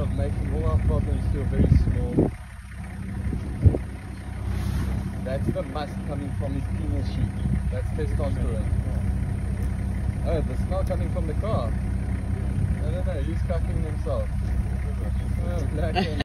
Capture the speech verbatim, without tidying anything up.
of making all our problems feel very small. That's the musth coming from his penis sheath. That's testosterone. Oh, the smell coming from the car. I don't know, he's cucking himself. Oh, black and